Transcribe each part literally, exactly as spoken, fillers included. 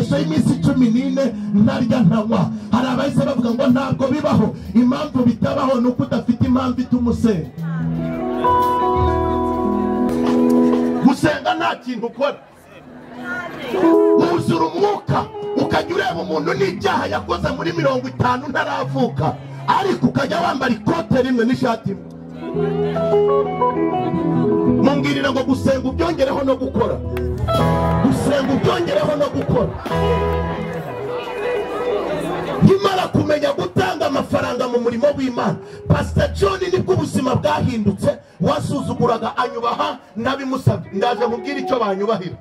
amasengesho y'iminsi cumi n'ine ntarya ntanywa. Hari abahise bavuga ngo ntabwo bibaho. Impamvu bitabaho ni uko udafite impamvu ituma usenga. Gusenga nta kintu ukora. Wuzura umwuka ukajya ureba umuntu n'ibyaha yakoze muri mirongo itanu ntaravuka, ariko ukajya wambara ikote rimwe n'ishati imwe. Mumbwirira ngo gusenga ubyongereho no gukora. Gusenga ubyongereho no gukora. Nkimara kumenya gutanga amafaranga mu murimo w'Imana, Pastor John nibwo ubuzima bwahindutse. Wasuzuguraga anyubaha nabimusabye, ndaje mubwira icyo banyubahira.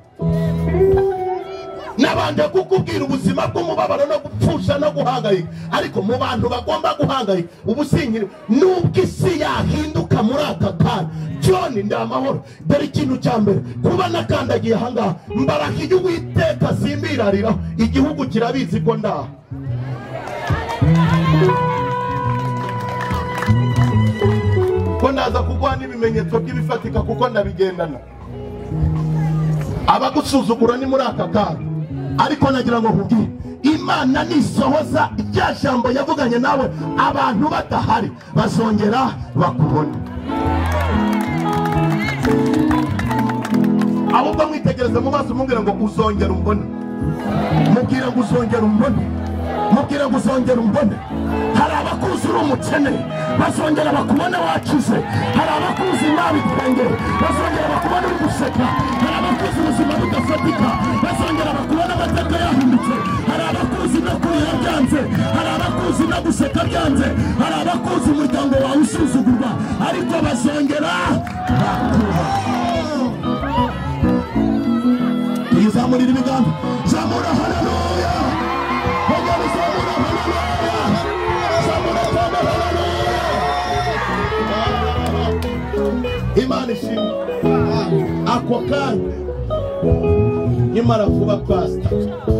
Nabanje kukubwira ubuzima bw'umubabaro no gupfusha no guhangayika, ariko mu bantu bagomba guhangayika ubusinyire nubwo isi yahinduka muri aka kanya. John ndamahoro. Dore ikintu cya mbere, kuba nakandagiye ahangaha mbaraka igihugu iteka simbirarira, igihugu kirabizi ko ndaha. Ko ndaza kugwa n'ibimenyetso by'ibifatika kuko ndabigendana. Abagusuzugura ni muri aka kanya, ariko nagira ngo nkubwire Imana nisohoza rya jambo yavuganye nawe abantu badahari bazongera bakubona. Ahubwo mwitegereza mu maso mubwira ngo uzongera umbone. Mubwira ngo uzongera umbone. Mubwira ngo uzongera umbone. Hari abakuzi uri umukene bazongera bakubona wakize. Hari abakuzi nawe itwenge bazongera bakubona uri guseka. Hari abakuzi ubuzima budafatika bazongera bakubona amateka yahindutse. Hari abakuzi no kurira byanze. Hari abakuzi no guseka byanze. Hari abakuzi umuryango wawe usuzugurwa, ariko bazongera bakuba. Zamurira ibiganza, zamura haleluya. Hongera zamura haleluya. Zamura tama haleluya. Imana ishimwe. Ako kanya nyamara kuba pastor,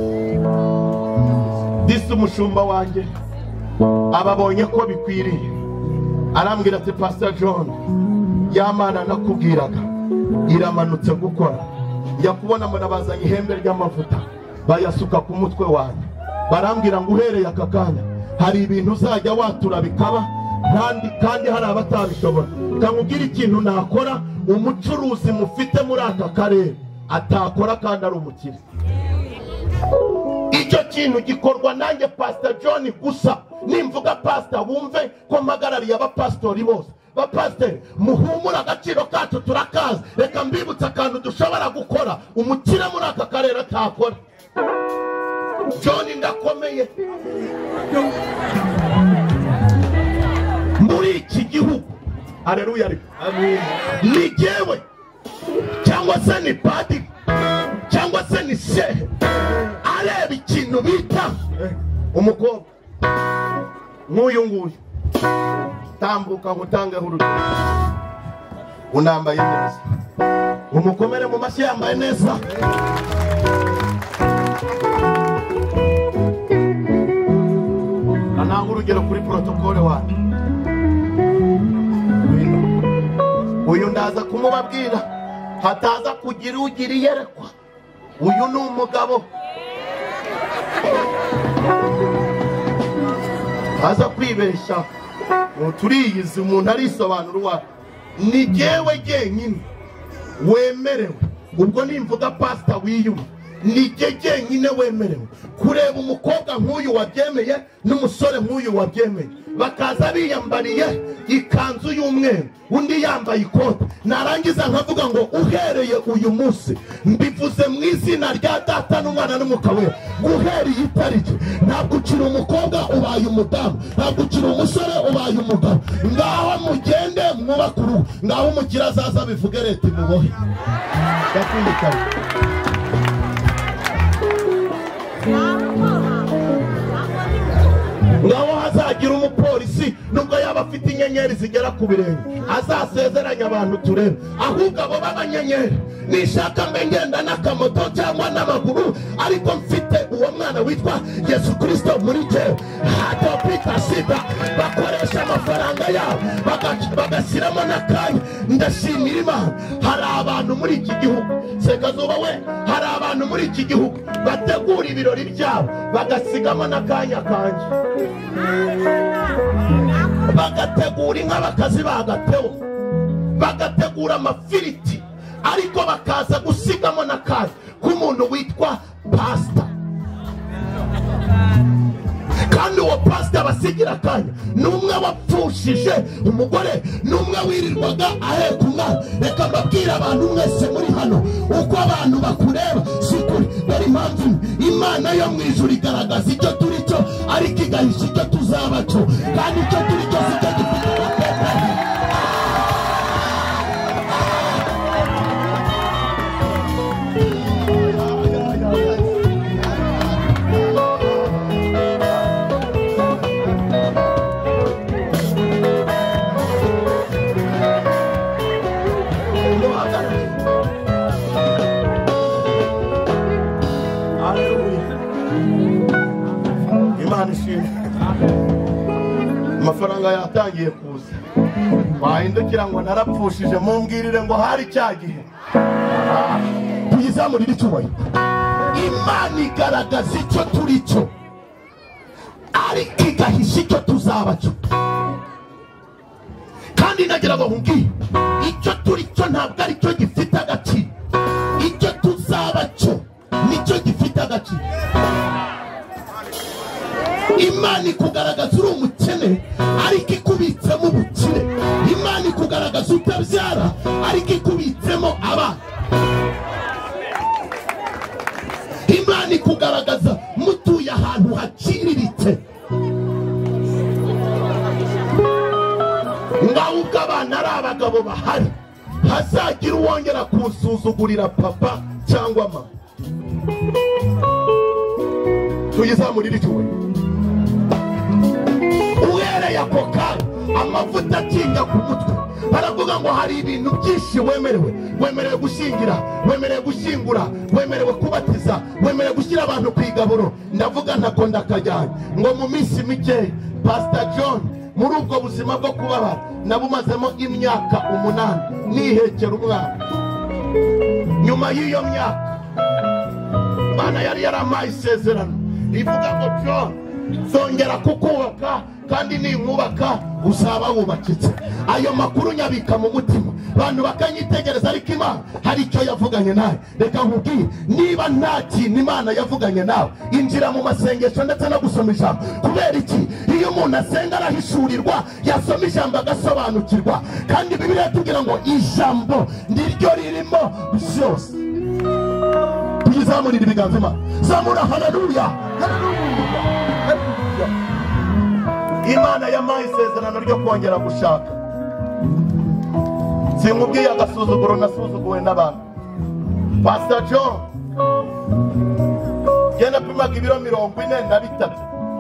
disi umushumba wanjye ababonye ko bikwiriye, arambwira ati Pastor John, yamana nakubwiraga iramanutse gukora. Yakubona munabazanye ihembe ry'amavuta bayasuka ku mutwe wanjye, barambwira ngo uhereye aka kanya hari ibintu uzajya watura bikaba, kandi kandi hari abatabishobora. Kamubwira ikintu nakora umucuruzi mufite muri aka karere atakora kandi ari umukire. Icyo kintu gikorwa nanjye Pastor John gusa. Nimvuga pastor bumve ko magarari y'abapastori bose. Bapasiteri muhumura agaciro kacu turakaza. Reka mbibutsa akantu dushobora gukora umukire muri aka karere atakora. John ndakomeye muri iki gihugu. Haleluya. Amen. Ni jewe cyangwa se ni padiri cyangwa se ni shehe areba ikintu bita umukobwa nk'uyu nguyu, tambuka ngutange hururu, unambaye neza, umukomere mu mashyi yambaye neza. Ananga urugero kuri protokole wanjye. Uyu ndaza kumubabwira hataza kugira ugira yerekwa. Uyu ni umugabo aza kwibesha turiyizi umuntu arisobanura uwa. Ni jewe jenyine wemerewe, ubwo nimvuga pastor wiyuma, ni je jenyine wemerewe kureba umukobwa nk'uyu wabyemeye n'umusore nk'uyu wabyemeye, bakaza biyambariye ikanzu y'umweru undi yambaye ikote. Narangiza nkavuga ngo uhereye uyu munsi mbivuze mu izina rya Data n'Umwana n'Umwuka Wera, guhereye itariki ntabwo ukiri umukobwa ubaye umudamu, ntabwo ukiri umusore ubaye umugabo. Ngaho mugende mwubakuru, ngaho umukira azaza bivuge leta imubohe. Ndakwindikana ngaho hazagira umupolisi nubwo yaba afite inyenyeri zigera ku birenge azasezeranya abantu turebe. Ahubwo abo b'abanyenyeri nishaka mbe ngenda n'akamoto cyangwa n'amaguru, ariko mfite uwo mwana witwa Yesu Kristo muri jewe. Hatopita sida amafaranga yabo bagashyiramo n'akanya. Ndashimira Imana, hari abantu abantu muri iki gihugu, Sekazuba we, hari abantu muri iki gihugu bategura ibirori byabo bagasigamo n'akanya kanje, bagategura inka bakazibagateho, bagategura amafiriti, ariko bakaza gusigamo n'akanya k'umuntu witwa pastor. Kandi uwo pastor basigira akanya n'umwe wapfushije umugore, n'umwe wirirwaga aheka umwana. Reka mbabwire abantu mwese muri hano, uko abantu bakureba sikuri, bari impamvu Imana yo mu ijuru igaragaza icyo turi cyo, ariko igahisha icyo tuzaba cyo, kandi icyo turi cyo si cyo gifite amateka. Amafaranga yatangiye kuza, wahindukira ngo narapfushije, mumbwirire ngo hari cya gihe. Tuyizamurire icyubahiro. Imana igaragaza icyo turi cyo, ariko igahisha icyo tuzaba cyo. Kandi nagira ngo nkubwire, icyo turi cyo ntabwo ari cyo gifite agaciro, icyo tuzaba cyo nicyo gifite agaciro. Imana ikugaragaza uri umukene, ariko ikubitsemo ubukire. Imana ikugaragaza utabyara, ariko ikubitsemo abana. Imana ikugaragaza mutuye ahantu hakiriritse, ngaho ubwo abana ari abagabo bahari, hazagira uwongera kusuzugurira papa cyangwa mama. Tuyizamurire icyubahiro. Uhereye ako kanya amavuta akinga ku mutwe, baravuga ngo hari ibintu byinshi wemerewe. Wemerewe gushyingira, wemerewe gushyingura, wemerewe kubatiza, wemerewe gushyira abantu ku igaburo. Ndavuga ntako ndakajyanye ngo mu minsi mike Pastor John, muri ubwo buzima bwo kubabara nabumazemo imyaka umunani nihekera umwana. Nyuma y'iyo myaka Imana yari yarampaye isezerano ivuga ngo John, zongera kukubaka, kandi ninkubaka uzaba wubakitse. Ayo makuru nyabika mu mutima, abantu bakanyitegereza, ariko Imana hari icyo yavuganye nawe. Reka nkubwire, niba nta kintu Imana yavuganye nawe, injira mu masengesho ndetse no gusoma ijambo. Kubera iki? Iyo umuntu asenga arahishurirwa, yasoma ijambo agasobanukirwa. Kandi Bibiliya itubwira ngo ijambo niryo ririmo byose. Tuyizamurire ibiganza Imana, zamura haleluya, haleluya, haleluya. Imana yampaye isezerano ryo kongera gushaka. Sinkubwiye agasuzuguro nasuzuguwe n'abantu. Pastor John genda pimaga ibiro mirongo ine na bitatu.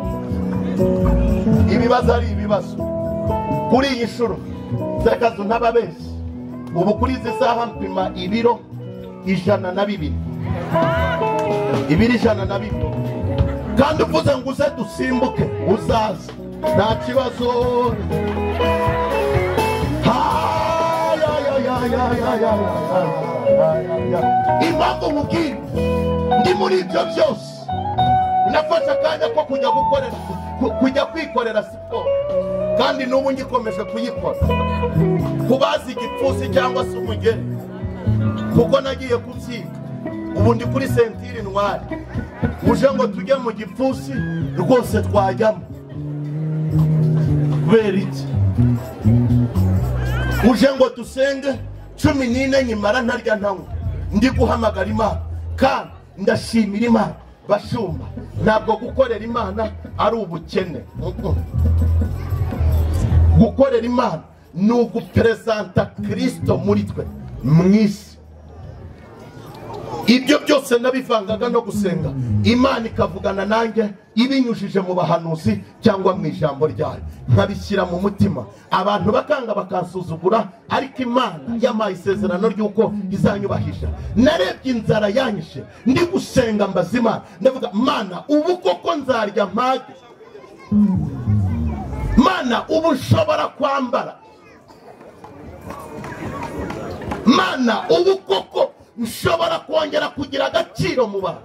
Ibibazo ari ibibazo. Kuri iyi nshuro zakazu ntababeshyi, ubu kuri izi saha mpima ibiro ijana na bibiri. Ibiri ijana na bibiri. Kandi uvuze ngo uze dusimbuke, uzaza nta kibazo. Impamvu nkubwira, ndi muri ibyo byose nafashe akanya ko kujya gukorera kujya kwikorera siporo, kandi n'ubu ngikomeje kuyikora. Kubaza igipfusi cyangwa se umugeri, kuko nagiye kubyiga. Ubu ndi kuri sentire ntwari, uje ngo tujye mu gipfusi rwose twajyamo. Kubera iki? Uje ngo dusenge cumi n'ine nyimara ntarya ntanywa. Ndi guhamagara Imana kandi ndashimira Imana. Bashumba, ntabwo gukorera Imana ari ubukene. Gukorera Imana ni ugupresenta Kristo muri twe mwisi. Ibyo byose nabivangaga no gusenga, Imana ikavugana nanjye ibinyujije mu bahanuzi cyangwa mu ijambo ryayo, nkabishyira mu mutima. Abantu bakanga bakansuzugura, ariko Imana yampaye isezerano ry'uko izanyubahisha. Narebye inzara yanyishe, ndi gusenga mbaza Imana, ndavuga Mana, ubu koko nzarya mpage? Mana, ubu nshobora kwambara? mana ubu koko nshobora kongera kugira agaciro mu bantu.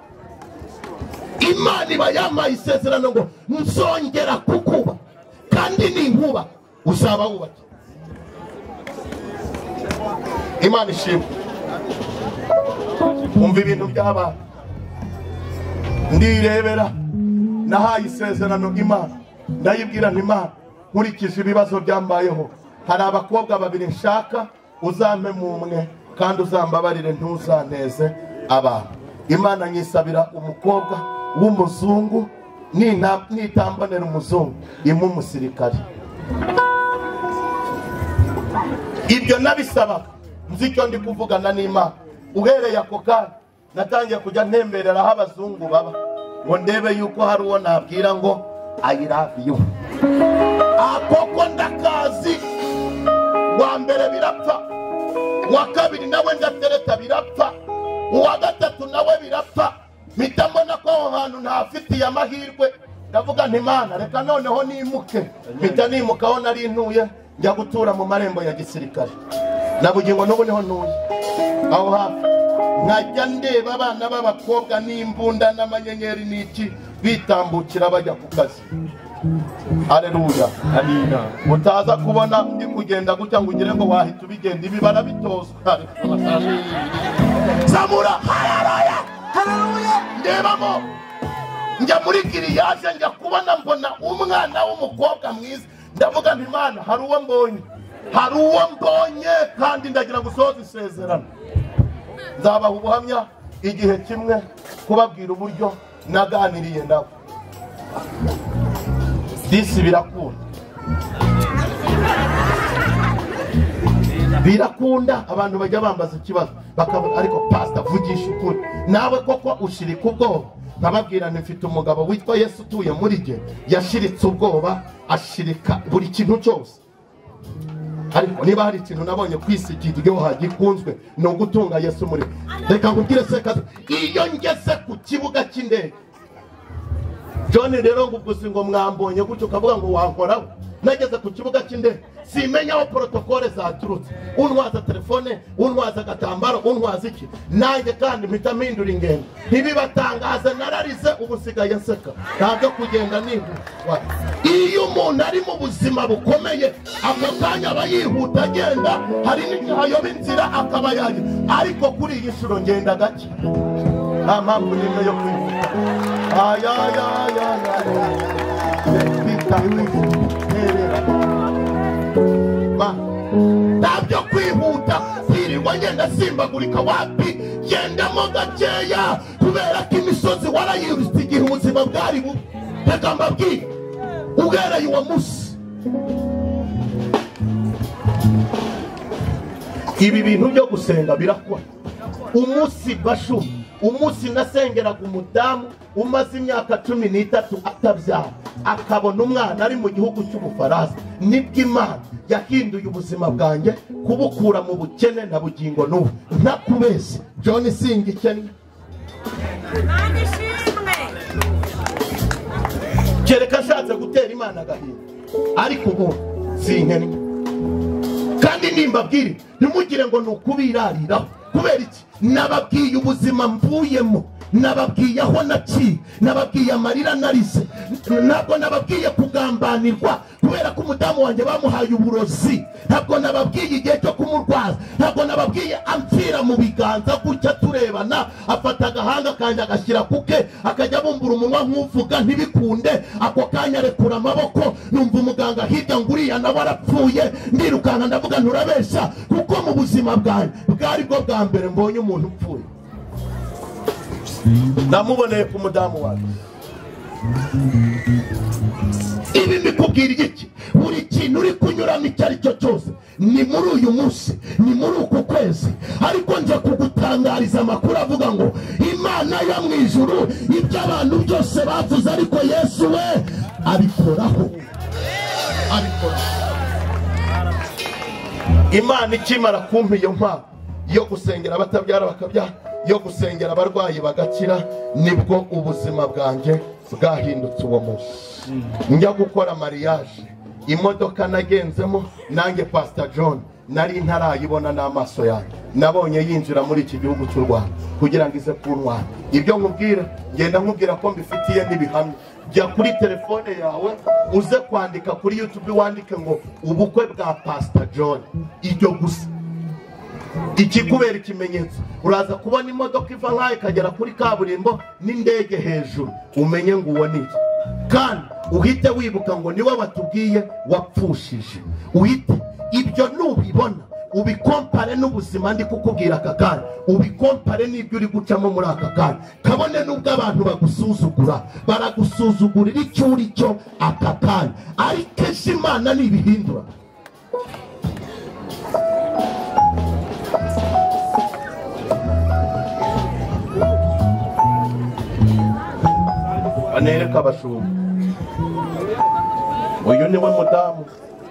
Imana iba yamaye isezerano ngo nzongera kukuba kandi ninkuba uzaba wubake. Imana ishimwe. Umva ibintu by'abana ndirebera nahaye isezerano Imana ndayibwira nti Imana nkurikije ibibazo byambayeho hari abakobwa babiri nshaka uzampe mumwe kandi uzambabarire ntuzaneze abantu. Imana nyisabira umukobwa w'umuzungu nitambonera umuzungu imu umusirikare. Ibyo nabisaba nzi icyo ndi kuvugana n'Imana. Uhereye ako kanya natangiye kujya ntemberera aho abazungu baba ngo ndebe yuko hari uwo nabwira ngo I love you. Akoko ndakazi wa mbere birapfa, wa kabiri nawe ndatereta birapfa, uwa gatatu nawe birapfa. Mpita mbona ko aho hantu ntafitiye amahirwe ndavuga nti Imana reka noneho nimuke. Mpita nimuka aho nari ntuye njya gutura mu marembo ya gisirikare. Nabugingo n'ubu niho ntuye aho hafi. Nkajya ndeba abana b'abakobwa n'imbunda n'amanyenyeri n'iki bitambukira bajya ku kazi. Haleluya. Amina. Utaza kubona ndi kugenda gutya ngo ugire ngo wahita ubigenda ibi barabitozwa. Zamura. Haleluya. Haleluya. Ndebamo njya muri giriyaje njya kubona mbona umwana w'umukobwa mwiza. Ndavuga nti Imana hari uwo mbonye, hari uwo mbonye kandi ndagira gusoza isezerano. Nzabaha ubuhamya igihe kimwe kubabwira uburyo naganiriye nabo. Disi birakunda birakunda abantu bajya bambaza ikibazo bakavuga ariko pastor vugisha ukuri nawe koko ushirika ubwoba. Nababwira nifite umugabo witwa Yesu utuye muri je yashiritse ubwoba ashirika buri kintu cyose. Ariko niba hari ikintu nabonye kwisikirwa hagikunzwe no gutunga Yesu muri. Reka nkubwire seka iyo ngeze ku kibuga cy'indege John rero ngugusi ngo mwambonye gutyo kavuga ngo wankoraho. Nageze ku kibuga cy'indege simenya aho protokole zaturutse. Unwaza telefone, unwaza agatambaro, unwaza iki. Nanjye kandi mpita mpindura ingendo. Ntibibatangaza nararize ubusigaye nseka. Ntabwo kugenda nihuta. Iyo umuntu ari mu buzima bukomeye ako kanya aba yihuta agenda, hari n'igihe ayoba inzira akaba yaje. Ariko kuri iyi shuro ngenda gake. Nta mpamvu n'imwe yo kwihuta. Ayayayayaya ntabyo kwihuta kwirirwa ngenda simbagurika wapi gendamo gakeya kubera ko imisozi warayirutse igihe ubuzima bwari bubi. Reka mbabwire uhereye uwo munsi ibi bintu byo gusenga birakora. Umunsi bashu umunsi nasengeraga umudamu umaze imyaka cumi n'itatu atabyara akabona umwana ari mu gihugu cy'Ubufaransa, nibwo Imana yahinduye ubuzima bwanjye kubukura mu bukene na bugingo n'ubu. Ntakubese John singikennye kereka ashatse gutera Imana agahinda, ariko ubu sinkennye. Kandi nimbabwire ntimugire ngo ni ukubirariraho. Kubera iki? Nababwiye ubuzima mvuyemo, nababwiye aho naciye, nababwiye amarira narize, ntabwo nababwiye kugambanirwa kubera ko umudamu wanjye bamuhaye uburozi, ntabwo nababwiye igihe cyo kumurwaza, ntabwo nababwiye amfira mu biganza gutya turebana afata agahanga kanjye agashyira kuke akajya bumbura umunwa nk'uvuga ntibikunde. Ako kanya rekura amaboko numva umuganga hirya ngo uriya nawe arapfuye. Ndirukanka ndavuga nturabeshya kuko mu buzima bwanjye bwari bwo bwa mbere mbonye umuntu upfuye. Namuboneye ku mudamu wawe. Ibi bikubwira iki? Buri kintu uri kunyuramo icyo ari cyo cyose ni muri uyu munsi, ni muri uku kwezi. Ariko nje kugutangariza amakuru avuga ngo Imana yo mu ijuru ibyo abantu byose bavuze ariko Yesu we abikoraho. Abikoraho. Imana ikimara kumpa iyo mpano yo gusengera abatabyara bakabyara, yo gusengera abarwayi bagakira, nibwo ubuzima bwanjye bwahindutse uwo munsi. Njya gukora mariage, imodoka nagenzemo nanjye Pastor John nari ntarayibona n'amaso yanjye. Nabonye yinjira muri iki gihugu cy'u Rwanda kugira ngo ize kuntwara. Ibyo nkubwira ngenda nkubwira ko mbifitiye n'ibihamya. Jya kuri telefone yawe uze kwandika kuri YouTube wandike ngo ubukwe bwa Pastor John. Ibyo gusa ikikubera ikimenyetso, uraza kubona imodoka iva nkaho ikagera kuri kaburimbo n'indege hejuru, umenye ngo uwo niki. Kandi uhite wibuka ngo niwe watubwiye wapfushije. Uhite ibyo nubibona ubikompare n'ubuzima ndi kukubwira aka kanya, ubikompare n'ibyo uri gucamo muri aka kanya. Kabone nubwo abantu bagusuzugura, baragusuzugurira icyo uri cyo aka kanya, ariko ejo Imana nibihindura. Anereka abashumba, uyu niwe mudamu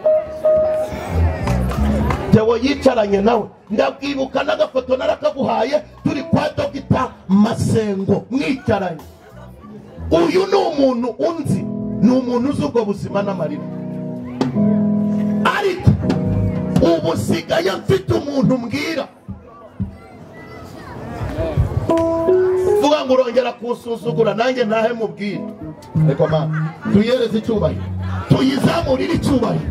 Theo yicaranye nawe. Ndabwibuka n'agafoto narakaguhaye turi kwa Dogita Masengo mwicaranye. Uyu ni umuntu unzi, ni umuntu uzi ubwo buzima n'amarira. Ariko ubu sigaye mfite umuntu mbwira, vuga ngo urongera kusuzugura nanjye ntahe mubwire. Reka mana tuyereze icyubahiro, tuyizamurire icyubahiro.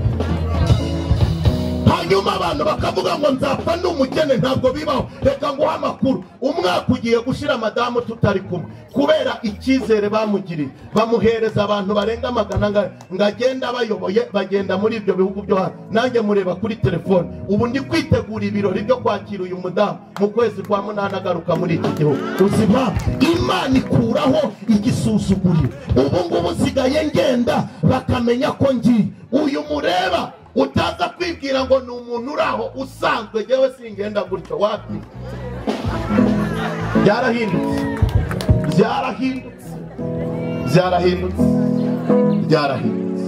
Hanyuma abantu bakavuga ngo nzapfa n'umukene, ntabwo bibaho. Reka nguha amakuru, umwaka ugiye gushira madamu tutari kumwe kubera icyizere bamugiriye. Bamuhereza abantu barenga magana ngagenda bayoboye, bagenda muri ibyo bihugu byo hano. Nanjye mureba kuri telefone, ubu ndi kwitegura ibirori byo kwakira uyu mudamu mu kwezi kwa munani agaruka muri iki gihugu. Uzima Imana ikuraho igisuzuguriro. Ubu ngubu sigaye ngenda bakamenya ko ngiye. Uyu mureba utaza kwibwira ngo ni umuntu uraho usanzwe, jewe singenda gutyo. Wapi byarahindutse, byarahindutse, byarahindutse, byarahindutse.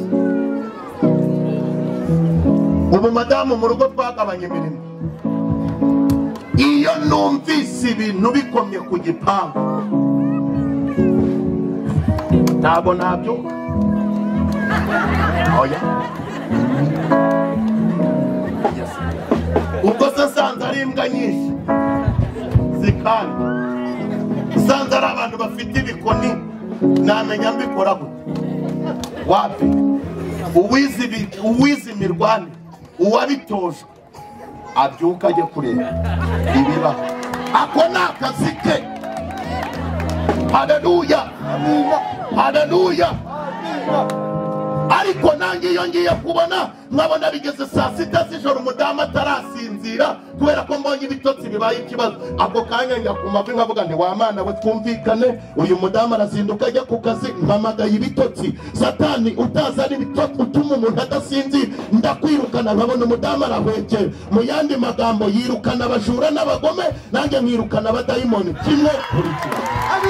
Ubu madamu mu rugo twagabanye imirimo. Iyo numvise ibintu bikomye ku gipangu ntabwo nabyuka. Oya ubwo se nsanze ari imbwa nyinshi zikandi, nsanze ari abantu bafite ibikoni, namenya mbikora gute? Wapi uwizi imirwani, uwabitojwe abyuka ajye kureba ibibaho. Ako ni akazi ke. Haleluya, haleluya. Ariko nanjye iyo ngiye kubona nkabona bigeze saa sita z'ijoro umudamu atarasinzira kubera ko mbonye ibitotsi bibaye ikibazo, ako kanya njya ku mavi nkavuga nti wa Mana we twumvikane, uyu mudamu arazinduka ajya ku kazi, mpamagaye ibitotsi. Satani utazana ibitotsi utuma umuntu adasinzira, ndakwirukana. Nkabona umudamu arahwekeye. Mu yandi magambo yirukana abajura n'abagome, nanjye nkirukana abadayimoni. Kimwe kuri kimwe.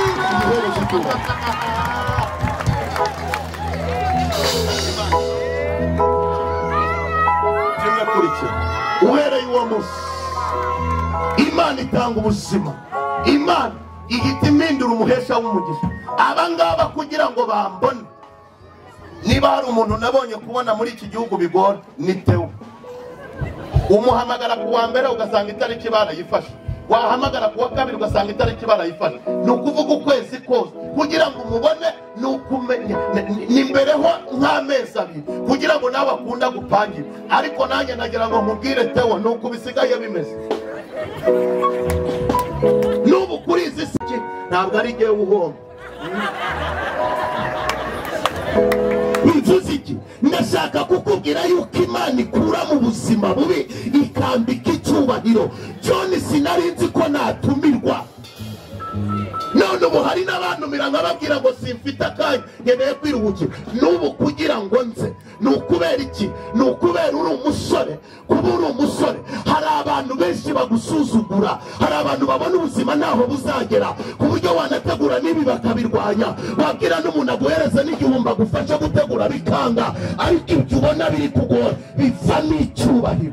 Uhereye uwo munsi Imana itanga ubuzima, Imana ihita impindura umuhesha w'umugisha. Abangaba kugira ngo bambone, niba hari umuntu nabonye kubona muri iki gihugu bigora, ni Theo. Umuhamagara ku wa mbere ugasanga itariki barayifashe, wahamagara ku wa kabiri ugasanga itariki barayifashe. Ni ukuvuga ukwezi kose kugira ngo umubone, ni ukumenya nimbereho nk'amezi abiri kugira ngo nawe akunda gupangira. Ariko nanjye nagira ngo nkubwire Theo, ni uko bisigaye bimeze. N'ubu kuri izi si ntabwo ari jyewe uhomba. Inzuzi iki ndashaka kukubwira yuko Imana ikura mu buzima bubi ikambika icyubahiro. John sinari nzi ko natumirwa, none ubu hari n'abantu miranga babwira ngo simfite akanya nkeneye kwiruhukira. N'ubu kugira ngo nze ni ukubera iki? Ni ukubera uri umusore. Kuba uri umusore hari abantu benshi bagusuzugura, hari abantu babona ubuzima ntaho buzagera ku buryo wanategura n'ibi bakabirwanya. Wabwira n'umuntu aguhereza n'igihumbi agufasha gutegura bikanga, ariko ibyo ubona biri kugora biva n'icyubahiro.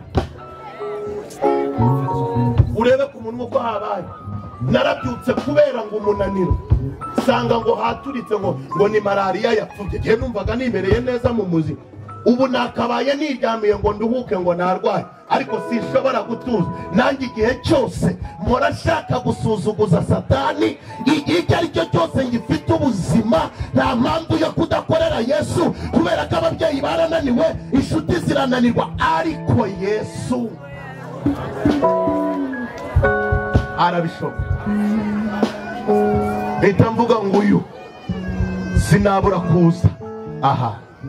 Urebe ku muntu uko habaye. Narabyutse kubera ngo umunaniro, sanga ngo haturitse ngo ngo ni malaria yapfubye. Je numvaga nimereye neza mu muzima. Ubu nakabaye niryamiye ngo nduhuke ngo narwaye. ariko sinshobora gutuza. Nanjye igihe cyose mpora nshaka gusuzuguza Satani, igihe icyo ari cyo cyose ngifite ubuzima nta mpamvu yo kudakorera Yesu, kubera ko ababyeyi barananiwe, inshuti zirananirwa, ariko Yesu arabishobora. Leta mvuga ngo uyu sinabura kuza aha.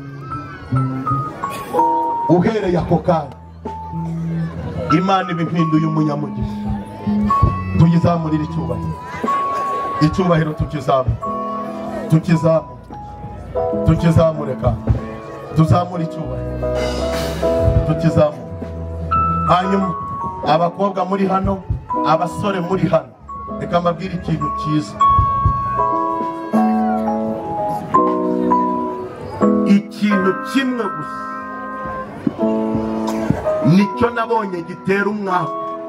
Uhereye ako kanya Imana ibimpinduye umunyamugisha. Tuyizamurire icyubahiro, icyubahiro tukizamure, tukizamure, tukizamure kandi tuzamure icyubahiro, tukizamure. Hanyuma abakobwa muri hano, abasore muri hano, reka mbabwire ikintu cyiza. Ikintu kimwe gusa nicyo nabonye gitera umwaka.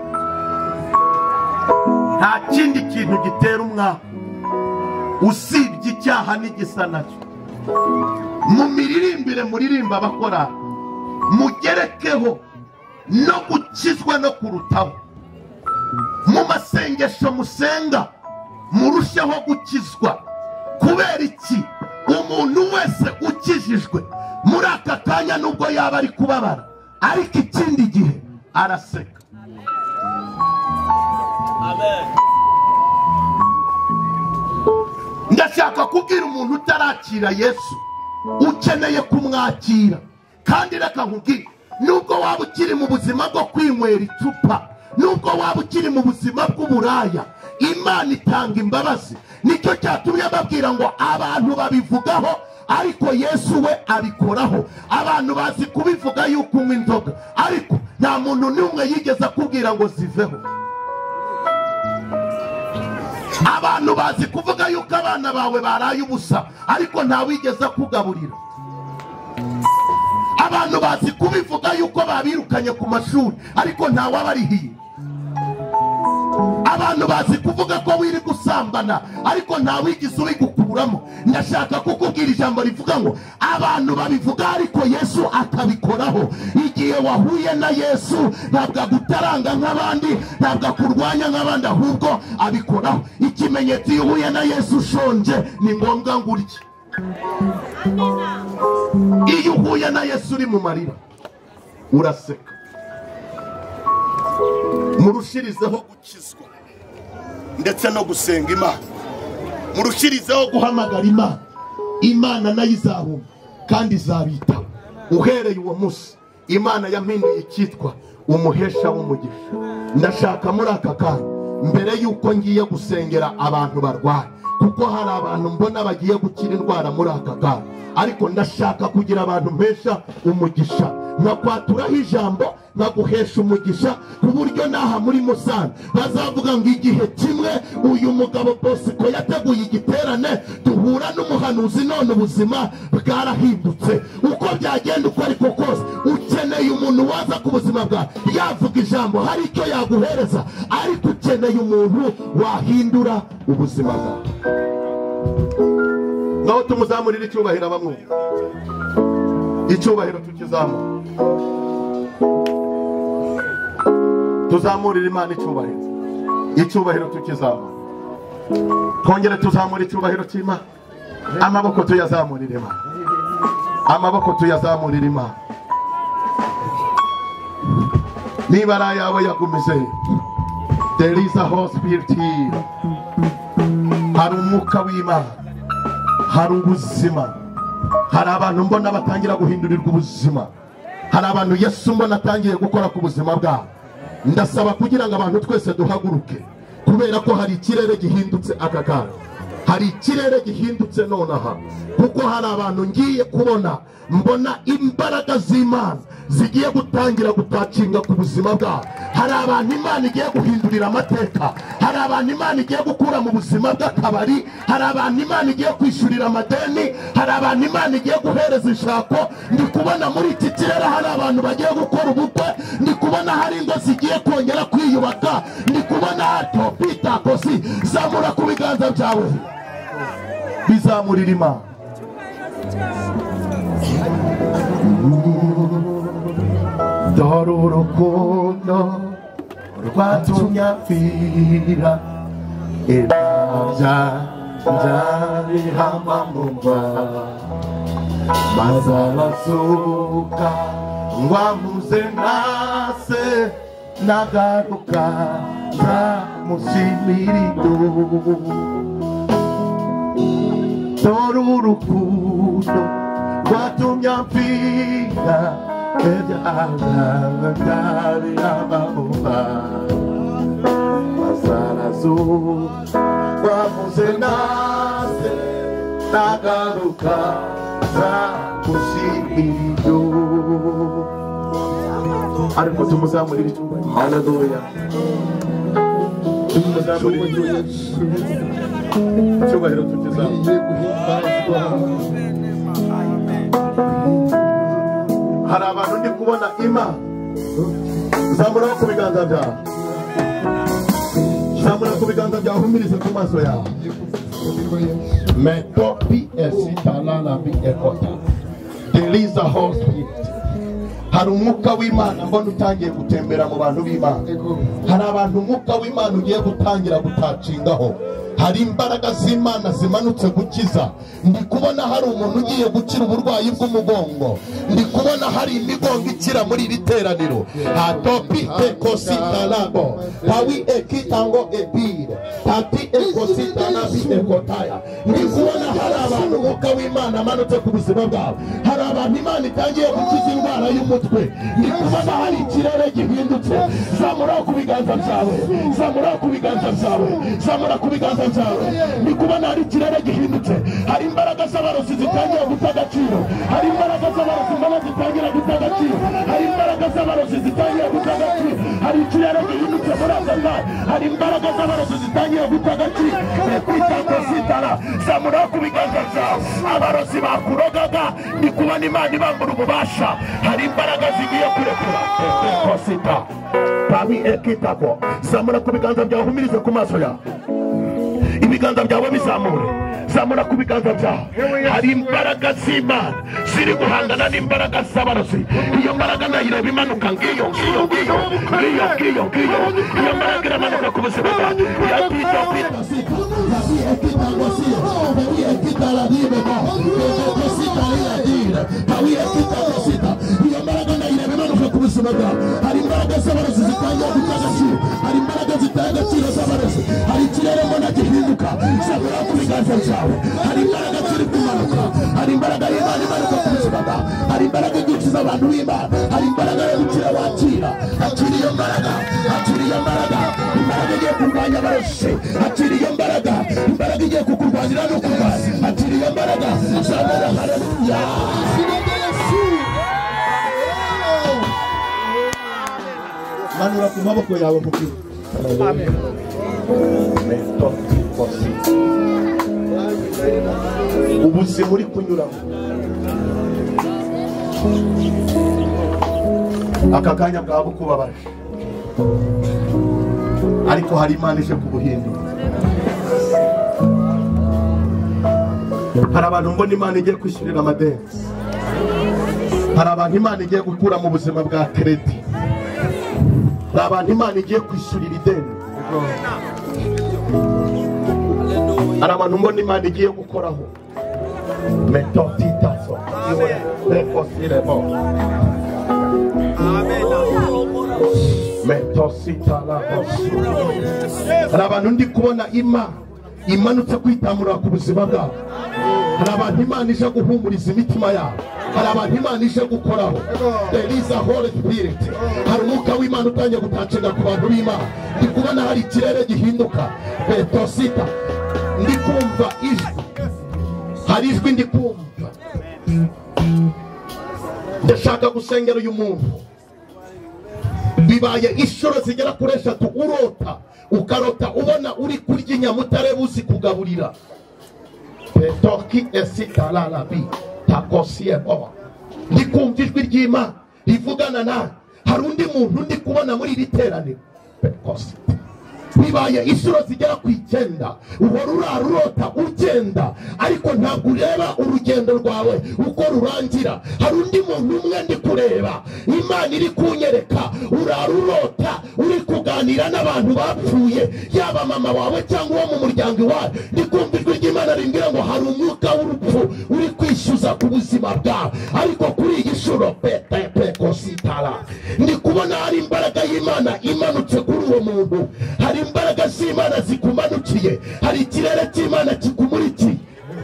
Nta kindi kintu gitera umwaka usibye icyaha n'igisa nacyo. Mu miririmbire muririmba abakora, mugerekeho no gukizwa no kurutaho. Mu masengesho musenga murusheho gukizwa. Kubera iki? Umuntu wese ukijijwe muri aka kanya nubwo yaba ari kubabara, ariko ikindi gihe araseka. Amen. Ndashaka kubwira umuntu utarakira Yesu, ukeneye kumwakira. Kandi reka nkubwire, nubwo waba ukiri mu buzima bwo kwinywera icupa, nubwo waba ukiri mu buzima bw'uburaya, Imana itanga imbabazi. Nicyo cyatumye babwira ngo abantu babivugaho, ariko Yesu we abikoraho. Abantu bazi kubivuga yuko unywa inzoga, ariko nta muntu n'umwe yigeze akubwira ngo ziveho. Abantu bazi kuvuga yuko abana bawe baraye ubusa, ariko nta wigeze akugaburira. Abantu bazi kubivuga yuko babirukanye ku mashuri, ariko nta wabarihiye. Abantu bazi kuvuga ko wiri gusambana, ariko nta wigize ubigukuramo. Ndashaka kukubwira ijambo rivuga ngo abantu babivuga, ariko Yesu akabikoraho. Igihe wahuye na Yesu ntabwo agutaranga nk'abandi, ntabwo akurwanya nk'abandi, ahubwo abikoraho. Ikimenyetso iyo uhuye na Yesu ushonje ni ngombwa ngo urye. Iyo uhuye na Yesu uri mu marira uraseka. Murushirizeho gukizwa ndetse no gusenga Imana. Murushirizeho guhamagara Imana. Imana nayo izahumba kandi izabitaho. Uhereye uwo munsi Imana yampinduye icyitwa umuhesha w'umugisha. Ndashaka muri aka kanya, mbere yuko ngiye gusengera abantu barwaye, kuko hari abantu mbona bagiye gukira indwara muri aka kanya, ariko ndashaka kugira abantu mpesha umugisha, nkakwaturaho ijambo nkaguhesha umugisha, ku buryo naha muri Musanze bazavuga ngo igihe kimwe uyu mugabo Bosco yateguye igiterane duhura n'umuhanuzi, none ubuzima bwarahindutse. Uko byagenda uko ariko kose, ukeneye umuntu waza ku buzima bwawe yavuga ijambo, hari icyo yaguhereza, ariko ukeneye umuntu wahindura ubuzima bwawe. Ngaho tumuzamurire icyubahiro abamwe, icyubahiro tukizamura. Tuzamurire Imana icyubahiro, icyubahiro tukizamura. Twongere tuzamure icyubahiro cy'Imana. Amaboko tuyazamurire Imana, amaboko tuyazamurire Imana. Niba ari ayawe yagumize, there is a hospital here. Hari umwuka w'Imana, hari ubuzima. Hari abantu mbona batangira guhindurirwa ubuzima. Hari abantu Yesu mbona atangiye gukora ku buzima bwabo. Ndasaba kugira ngo abantu twese duhaguruke, kubera ko hari ikirere gihindutse aka kanya. Hari ikirere gihindutse nonaha, kuko hari abantu ngiye kubona, mbona imbaraga z'Imana zigiye gutangira gutakinga ku buzima bwabo. Hari abantu Imana igiye guhindurira amateka. Hari abantu Imana igiye gukura mu buzima bw'akabari. Hari abantu Imana igiye kwishyurira amadeni. Hari abantu Imana igiye guhereza ishako. Ndi kubona muri iki kirere hari abantu bagiye gukora ubukwe. Ndi kubona hari ingo zigiye kongera kwiyubaka. Ndi kubona hato Peter Kosi. Zamura ku biganza byawe, bizamurira Imana. dore urukundo rwatumye apfira ibyaha bihama mu mva maze arazuka ngo amuze nase nagaruka nzamushimira iduru dore urukundo rwatumye apfira ibyaha bihama mu mva maze arazuka wamuze nase nagaruka nzamushimira ariko tumuzamurira icyubahiro haleluya tumuzamurira icyubahiro tukizamurira hari abantu ndi kubona Imana zamura ku biganza byawe zamura ku biganza byawe humirize ku maso yawe metopi esitalala bi ekota deliza hospital hari umwuka w'Imana mbona utangiye gutembera mu bantu b'Imana hari abantu umwuka w'Imana ugiye gutangira gutacingaho hari imbaraga z'Imana zimanutse gukiza ndi kubona hari umuntu ugiye gukira uburwayi bw'umugongo ndi kubona hari imigongo ikira muri iri teraniro atopi ekositalabo tawi ekitango ebire tati ekositanabi ekotaya ndi kubona hari abantu umwuka w'Imana amanutse ku buzima bwabo hari abantu Imana itangiye gukiza indwara y'umutwe ndi kubona hari ikirere gihindutse zamura ku biganza byawe zamura ku biganza byawe zamura ku biganza byawe ndi kubona hari ikirere gihindutse hari imbaraga z'abarozi zitangira guta agaciro hari imbaraga z'abarozi mbona zitangira guta agaciro hari imbaraga z'abarozi zitangira guta agaciro hari ikirere gihindutse muri aka kanya hari imbaraga z'abarozi zitangira guta agaciro kwitanga sitara zamura ku biganza byawe abarozi bakurogaga ndi kubona Imana ibambura ububasha hari imbaraga zigiye kurekura kosita tabi ekitako zamura ku biganza byawe humirize ku maso yawe ibiganza byawe bizamure zamura ku biganza byawe hari imbaraga z'Imana ziri guhangana n'imbaraga z'abarozi iyo mbaraga nayireba imanuka ngiyo ngiyo ngiyo ngiyo ngiyo ngiyo iyo mbaraga iramanuka ku buzima bwawe yatito iyo mbaraga nayireba imanuka ku buzima bwawe hari imbaraga z'abarozi zitangira guta agaciro hari imbaraga zitanga agaciro z'abarozi hari ikirere mbona gihinduka zamura ku biganza byawe hari imbaraga ziri kumanuka hari imbaraga y'Imana imanuka ku buzima bwawe hari imbaraga igikiza abantu b'Imana hari imbaraga yo gukira wakira akira iyo mbaraga akira iyo mbaraga imbaraga igiye kurwanya abarozi akira iyo mbaraga imbaraga igiye kukurwanira no kurwanya akira iyo mbaraga zamura haleluya manura ku maboko yawe mu kigo amen ubuzima uri kunyuramo aka kanya bwaba bukubabaje ariko hari Imana ije kubuhindura hari abantu mbona Imana igiye kwishyurira amadeni hari abantu Imana igiye gukura mu buzima bwa kredi hari abantu Imana igiye kwishyurira ideni hari abantu mbona Imana igiye gukoraho metotitaso rekosiremo metositala hari abantu ndi kubona Imana imanutse kwitamura ku buzima bwabo hari abantu Imana ije guhumuriza imitima yabo hari abantu Imana ije gukoraho there is a Holy Spirit hari umwuka w'Imana utangiye gutacinga ku bantu b'Imana ndi kubona hari ikirere gihinduka betosita ndi kumva ijwi hari ijwi ndi kumva ndashaka gusengera uyu muntu bibaye inshuro zigera kuri eshatu urota ukarota ubona uri kurya inyama utareba uzi kugaburira betoki esitalalabi takosiyebo ndi kumva ijwi ry'Imana rivugana nawe hari undi muntu ndi kubona muri iri teraniro bekosita bibaye inshuro zigera ku icyenda uhora urarota ugenda ariko ntabwo ureba urugendo rwawe uko rurangira. hari undi muntu umwe ndi kureba Imana iri kunyereka urarurota uri kuganira n'abantu bapfuye yaba mama wawe cyangwa uwo mu muryango wawe. ndi kumva ijwi ry'Imana rimbwira ngo hari umwuka w'urupfu uri kwishyuza ku buzima bwawe ariko kuri iyi nshuro pete peko sitara ndi kubona hari imbaraga y'Imana imanutse kuri uwo muntu. hari imbaraga z'Imana zikumanukiye, hari ikirere cy'Imana kikumurikiye.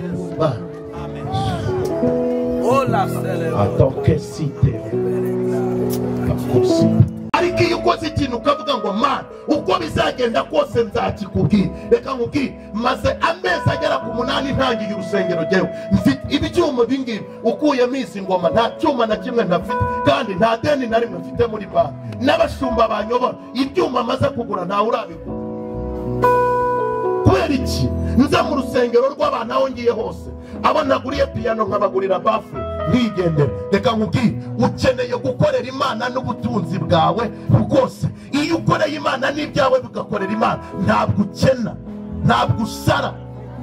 ariko iyo ukoze ikintu ukavuga ngo Mana uko bizagenda kose nzakikubwira, reka nkubwire maze amezi agera ku munani ntangiye urusengero ryewe mfite ibyuma bingibi ukuyemo izi ngoma nta cyuma na kimwe ntafite kandi nta deni na rimwe mfite muri banki n'abashumba banyobora ibyuma amaze kugura ntawe urabigura. kubera iki? nza mu rusengero rw'abantu aho ngiye hose abo naguriye piyano nkabagurira bafu ntigendere. reka nkubwire ukeneye gukorera Imana n'ubutunzi bwawe bwose. iyo ukoreye Imana n'ibyawe bigakorera Imana ntabwo ukena ntabwo usara.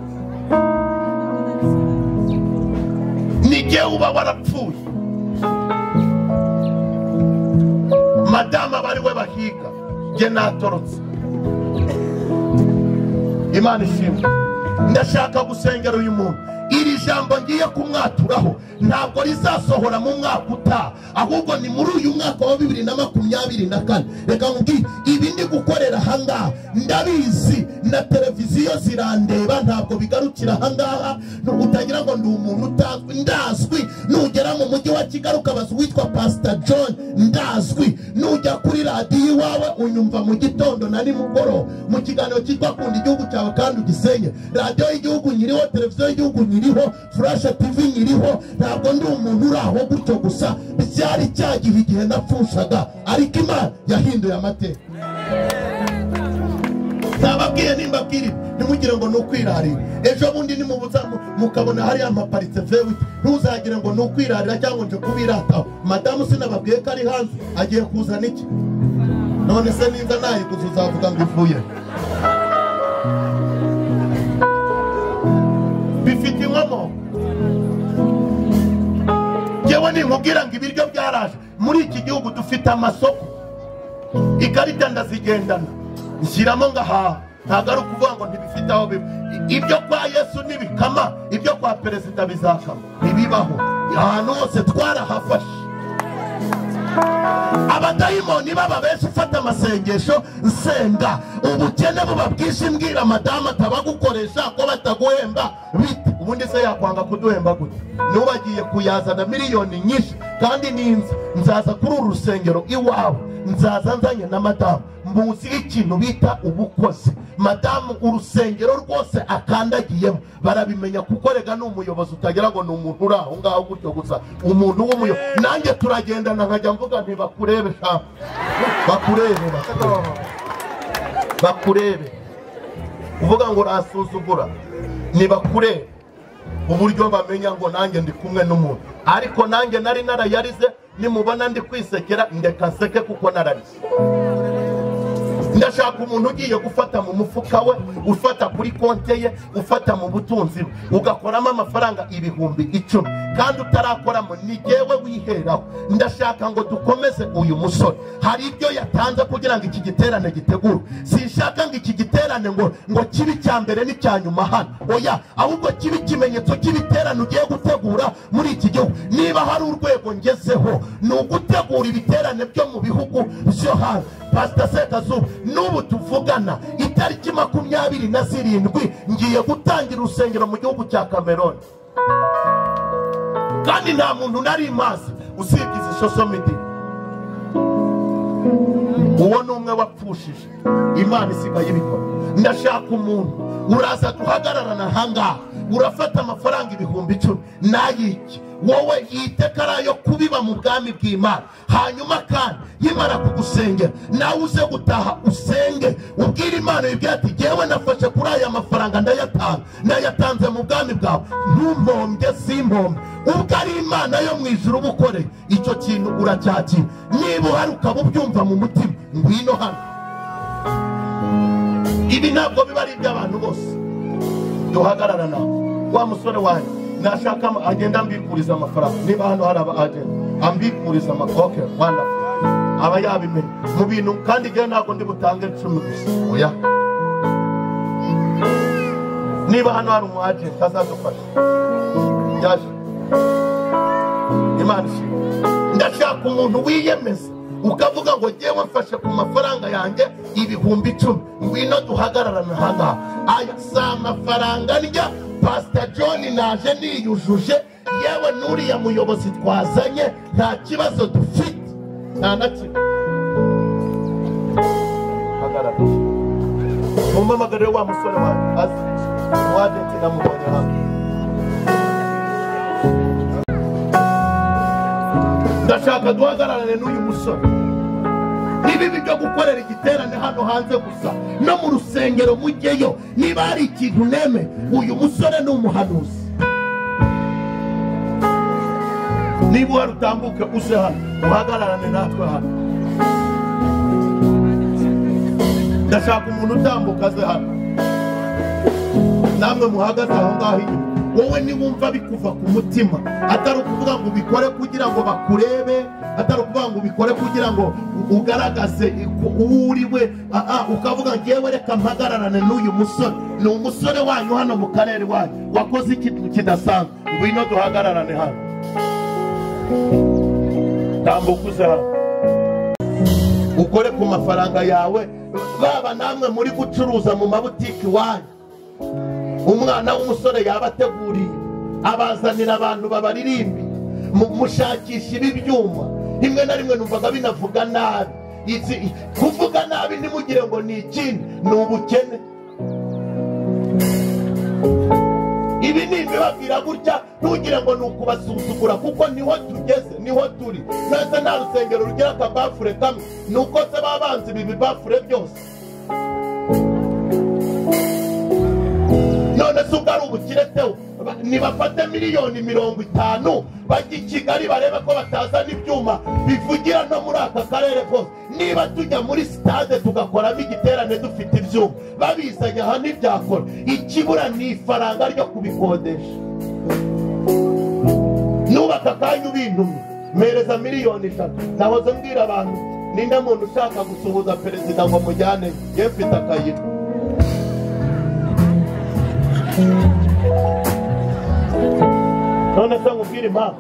n'igihe uba warapfuye madamu aba ari we bahiga jye natorotse. Imana ishimwe. ndashaka gusengera uyu muntu iri jambo ngiye kumwaturaho ntabwo rizasohora mu mwaka utaha ahubwo ni muri uyu mwaka wa bibiri na makumyabiri na kane. reka nkubwire ibi ndi gukorera ahangaha ndabizi na televiziyo zirandeba ntabwo bigarukira ahangaha. utagira ngo ndi umuntu utazwi ndazwi. nugera mu mujyi wa Kigali ukabaza uwitwa Pastor John ndazwi. nujya kuri radiyo iwawe unyumva mu gitondo na nimugoroba mu kiganiro cyitwa Kunda Igihugu Cyawe kandi Ugisenye. radiyo y'igihugu nyiriho, televiziyo y'igihugu nyiriho, Flash T V nyiriho. ntabwo ndi umuntu uri aho gutyo gusa. byari cyagihe igihe napfushaga ariko Imana yahinduye amateka. ntababwiye nimbabwire ntimugire ngo ni ukwirarira. ejo bundi nimubuza mukabona hariya amaparitse vewiti ntuzagire ngo ni ukwirarira cyangwa nje kubirataho. madamu sinababwiye ko ari hanze agiye kuzana iki? none se ninza nayiguze uzavuga ngo ivuye. bifite inkomo. yewe ninkubwira ngo ibiryo byaraje muri iki gihugu dufite amasoko ikarita ndazigendana nshyiramo ngahaha. ntabwo ari ukuvuga ngo ntibifite aho biba. ibyo kwa Yesu nibikama ibyo kwa perezida bizakama ntibibaho. ahantu hose twarahafashe. abadayimoni baba benshi ufata amasengesho nsenga ubukene buba bwinshi. mbwira madamu atabagukoresha ko bataguhemba bite. ubundi se yakwanga kuduhemba gute? nubagiye kuyazana miliyoni nyinshi kandi ninza nzaza kuri uru rusengero iwawe nzaza nzanye na madamu muzi ikintu bita ubukozi. madamu urusengero rwose akandagiyemo barabimenya kuko rega ni umuyobozi utagira ngo ni umuntu uri aho ngaho gutyo gusa. umuntu w'umuyobozi nanjye turagendana nkajya mvuga nti bakurebe sha bakurebe bakurebe uvuga ngo urasuzugura nibakurebe uburyo bamenya ngo nanjye ndi kumwe n'umuntu. ariko nanjye nari narayarize nimubona ndi kwisekera ndeka nseke kuko nararize. ndashaka umuntu ugiye gufata mu mufuka we ufata kuri konte ye ufata mu butunzi bwe ugakoramo amafaranga ibihumbi icumi kandi utarakoramo ni jyewe wiheraho. ndashaka ngo dukomeze uyu musore. hari ibyo yatanze kugira ngo iki giterane gitegurwe. sinshaka ngo iki giterane ngo ngo kibe icya mbere n'icya nyuma hano oya ahubwo kibe ikimenyetso cy'ibiterane ugiye gutegura muri iki gihugu. niba hari urwego ngezeho ni ugutegura ibiterane byo mu bihugu byo hanze. Pastor Sekazuba n'ubu tuvugana itariki makumyabiri na zirindwi ngiye gutangira urusengero mu gihugu cya Cameroon kandi nta muntu nari mazi usibye izi social media. uwo ni umwe wapfushije Imana isigaye ibikora. ndashaka umuntu uraza duhagararana ahangaha urafata amafaranga ibihumbi icumi nayiki wowe yiteka arayo kubiba mu bwami bw'Imana. hanyuma kandi yimara kugusengera nawe uze gutaha usenge ubwira Imana ibyo ati jyewe nafashe kuri aya mafaranga ndayatanga nayatanze mu bwami bwawe ntumpombye simpombe. ubwo ari Imana yo mu ijuru bukoreye icyo kintu uracyakira. niba uhari ukaba ubyumva mu mutima ngwino hano ibi ntabwo biba ari iby'abantu bose. Duhagarara nawe wa musore wanjye nashaka agenda ambikuriza amafaranga. Niba hano hari aba agent ambikuriza amakoke wanda aba yabimenye mu bintu kandi igihe ntabwo ndi butange icumi gusa. Oya, niba hano hari umu agent azadufasha yaje Imana ishimwe. Ndashaka umuntu wiyemeza ukavuga ngo ngewe mfashe ku mafaranga yanjye ibihumbi icumi, ngwino duhagararana ahangaha. Aya si amafaranga ndya. Pastor John naje niyujuje, yewe n'uriya muyobozi twazanye nta kibazo dufite, nta na kimwe. Hagarara mumamagarire wa musore wanjye azi umwagenti namubonye hano. Ndashaka duhagararane n'uyu musore. Nibibi byo gukorera igiterane hano hanze gusa, no mu rusengero mujyeyo. Niba hari ikintu neme, uyu musore ni umuhanuzi. Niba wari utambuke uje hano uhagararane natwe hano. Ndashaka umuntu utambuka aze hano. Namwe muhagaze aho ngaho inyuma, wowe niwumva bikuva ku mutima, atari ukuvuga ngo ubikore kugira ngo bakurebe, atari ukuvuga ngo ubikore kugira ngo ugaragaze uwo uriwe, ukavuga ngewe reka mpagararane n'uyu musore. Ni umusore wanyu hano mu karere wanyu wakoze ikintu kidasanzwe, ngwino duhagararane hano. Tambuka uze hano ukore ku mafaranga yawe. Baba namwe muri gucuruza mu mabutiki wanyu, umwana w'umusore yabateguriye, abazanira abantu babaririmbi, mushakisha ibi byuma. Rimwe na rimwe numvaga binavuga nabi. Kuvuga nabi ntimugire ngo ni ikindi, ni ubukene. Ibi ni ibibabwira gutya, ntugire ngo ni ukubasuzugura, kuko niho tugeze, niho turi. Nasa nta rusengero rugira akabafure kamwe, ni uko se babanza ibi bibafure byose. None se ubwo ari ubukire tewe, nibafate miliyoni mirongo itanu bajya i Kigali barebe ko batazana ibyuma bivugira no muri aka karere kose. Niba tujya muri stade tugakoramo igiterane dufite ibyuma babizanye aha ntibyakora. Ikibura ni ifaranga ryo kubikodesha. Nubaka kanya ubintumye mpereza miliyoni eshatu. Nahoze mbwira abantu, ninde muntu ushaka gusuhuza perezida ngo mujyane, ye mfite akayira. None se nkubwire impamvu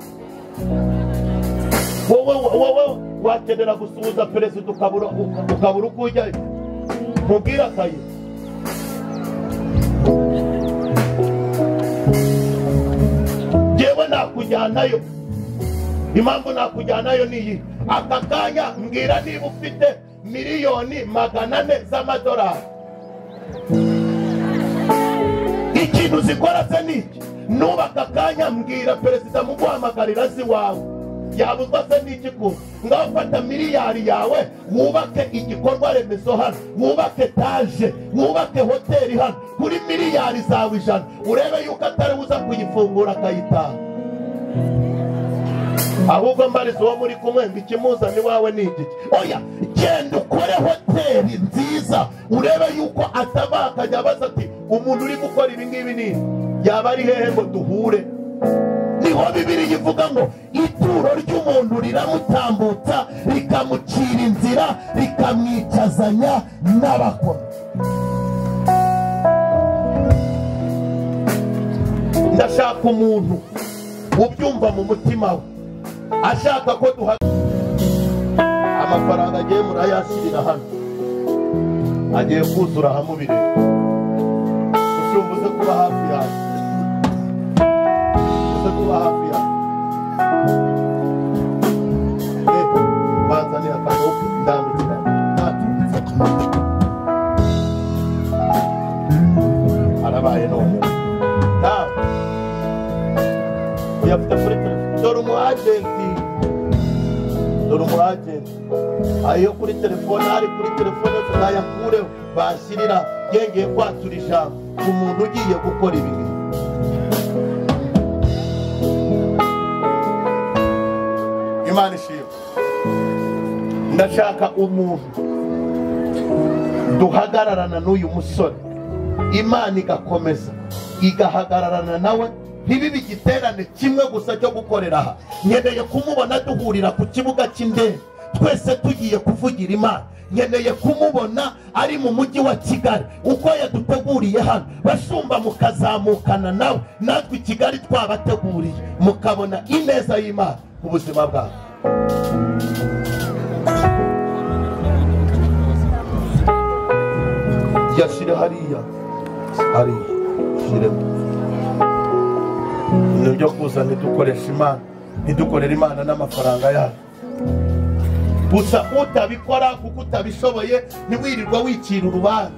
wowe wowe wakenera gusuhuza perezida ukabura ukabura uko ujyayo. Nkubwire akayira. Jewe nakujyanayo. Impamvu nakujyanayo ni iyi. Aka kanya mbwira niba ufite miliyoni magana ane z'amadolari. Ikintu zikora se niki? Nubaka kanya mbwira perezida muguhamagarira zi wawe. Yabuzwa se niki ko ngaho fata miliyari yawe wubake igikorwa remezo hano, wubake etaje, wubake hoteli hano kuri miliyari zawe ijana, urebe yuko atari uza kuyifungura akayitaha. Ahubwo mbariza uwo muri kumwe ngo ikimuzani wawe ni igiki. Oya, genda ukore hoteli nziza, urebe yuko ataba akajya abaza ati umuntu uri gukora ibi ngibi ni yaba ari hehe ngo duhure. Niho Bibiliya ivuga ngo ituro ry'umuntu riramutambutsa rikamucira inzira rikamwicazanya n'abakora. Ndashaka umuntu ubyumva mu mutima we, ashaka ko duha amafaranga agiye murayashyirira hano, agiye kuzura hamubire. Ushumbuze kuba hafi yawe, uze kuba hafi yawe. Eh, bazaniye akanuke ndambikira natubitse arabaye none. Nawe uyafite kuri telefone. Dore umu agenti, dore umu agenti ayo kuri telefone, ari kuri telefone tunayakureho bashyirira yengeye kwatura ijambo ku muntu ugiye gukora ibi. Imana ishimwe. Ndashaka umuntu duhagararana n'uyu musore, Imana igakomeza igahagararana nawe, ntibibe igiterane kimwe gusa cyo gukorera aha. Nkeneye kumubona duhurira ku kibuga cy'indege twese tugiye kuvugira Imana. Nkeneye kumubona ari mu mujyi wa Kigali uko yaduteguriye hano, bashumba mukazamukana nawe, natwe i Kigali twabateguriye, mukabona ineza y'Imana ku buzima bwawe. Yashire hariya hariya shire nibyo kuza ntidukoresha Imana, ntidukorera Imana n'amafaranga yayo. Gusa utabikora kuko utabishoboye ntiwirirwa wicira urubanza.